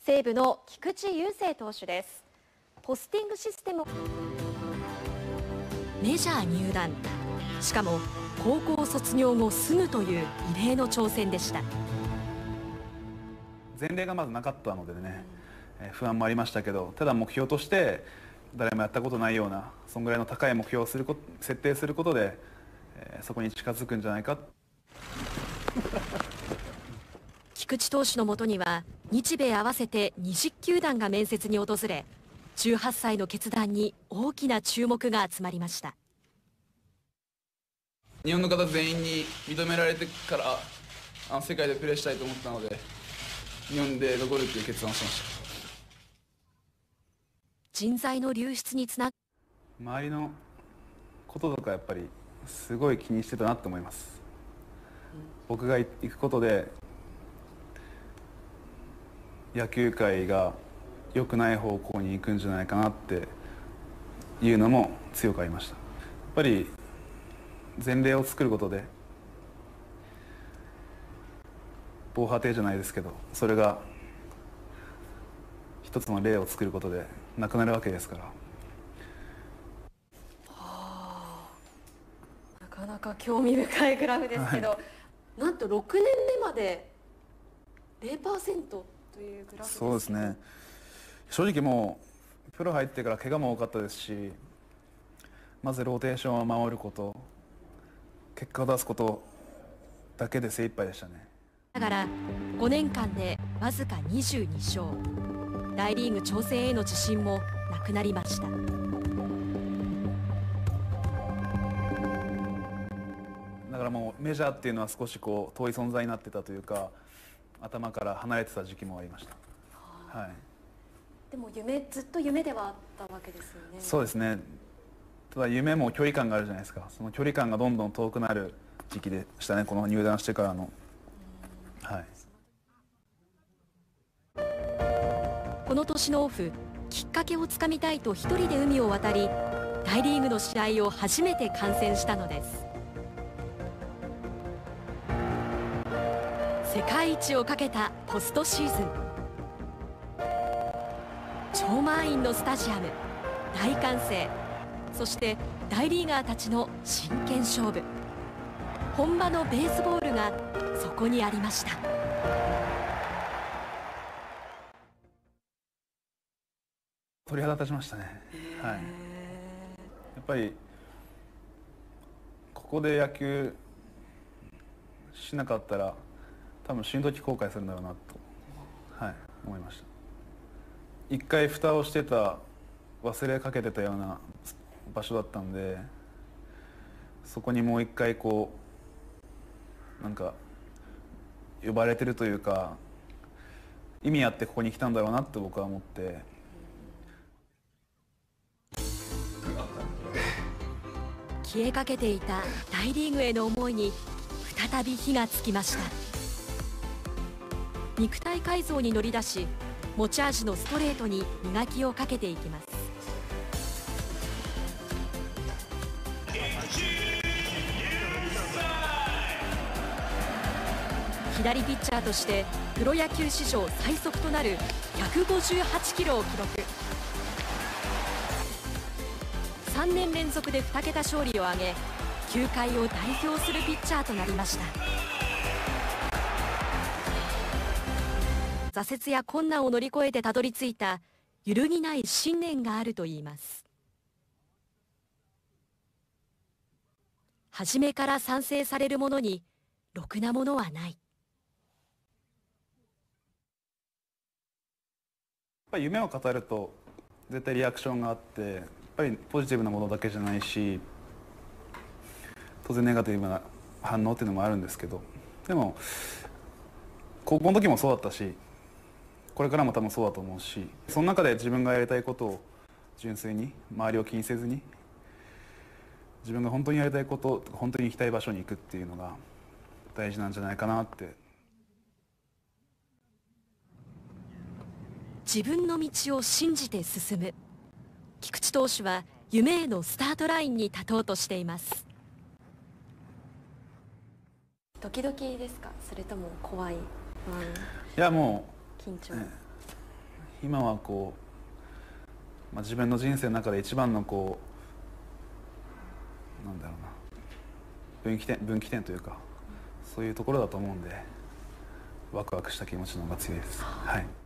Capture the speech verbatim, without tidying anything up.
西武の菊池雄星投手です。ポスティングシステムメジャー入団、しかも高校卒業後すぐという異例の挑戦でした。 前例がまずなかったのでね、えー、不安もありましたけど、ただ目標として誰もやったことないようなそんぐらいの高い目標をすること設定することで、えー、そこに近づくんじゃないか。 菊池投手のもとには日米合わせてにじゅっきゅうだんが面接に訪れ、じゅうはっさいの決断に大きな注目が集まりました。 日本の方全員に認められてからあの世界でプレーしたいと思ったので、日本で残るという決断をしました。 人材の流出につな周りのこととかやっぱりすごい気にしてたなと思います。僕が行くことで野球界が良くない方向に行くんじゃないかなっていうのも強くありました。やっぱり前例を作ることで防波堤じゃないですけど、それが一つの例を作ることでなくなるわけですから。 はあ、なかなか興味深いグラフですけど、はい、なんとろくねんめまで ゼロパーセント というグラフです。 そうですね。正直もうプロ入ってから怪我も多かったですし、まずローテーションを守ること、結果を出すことだけで精一杯でしたね。 だからごねんかんでわずかにじゅうにしょう、大リーグ挑戦への自信もなくなりました。 だからもうメジャーっていうのは少しこう遠い存在になってたというか、頭から離れてた時期もありました。はあ、はい。 でも夢、ずっと夢ではあったわけですよね。 そうですね。ただ夢も距離感があるじゃないですか。その距離感がどんどん遠くなる時期でしたね、この入団してからの。はい。 この年のオフ、きっかけをつかみたいと一人で海を渡り、大リーグの試合を初めて観戦したのです。世界一をかけたポストシーズン、超満員のスタジアム、大歓声、そして大リーガーたちの真剣勝負。本場のベースボールがそこにありました。 鳥肌立ちましたね。はい。やっぱりここで野球しなかったら多分死ぬ時後悔するんだろうなと、はい、思いました。一回蓋をしてた、忘れかけてたような場所だったんで、そこにもう一回こうなんか呼ばれてるというか、意味あってここに来たんだろうなって僕は思って。 消えかけていた大リーグへの思いに再び火がつきました。肉体改造に乗り出し、持ち味のストレートに磨きをかけていきます。左ピッチャーとしてプロ野球史上最速となるひゃくごじゅうはちキロを記録。さんねんれんぞくでにけた勝利を挙げ、球界を代表するピッチャーとなりました。挫折や困難を乗り越えてたどり着いた揺るぎない信念があるといいます。初めから賛成されるものにろくなものはない。 やっぱり夢を語ると絶対リアクションがあって、やっぱりポジティブなものだけじゃないし、当然ネガティブな反応っていうのもあるんですけど、でも高校の時もそうだったし、これからも多分そうだと思うし、その中で自分がやりたいことを純粋に周りを気にせずに、自分が本当にやりたいこと、本当に行きたい場所に行くっていうのが大事なんじゃないかなって。 自分の道を信じて進む。菊池投手は夢へのスタートラインに立とうとしています。 ドキドキですか、それとも怖い、不安？ いやもう緊張、 ね、 今はこう、まあ、自分の人生の中で一番のこうなんだろうな分岐点分岐点というかそういうところだと思うんでワクワクした気持ちの方が強いです。はい。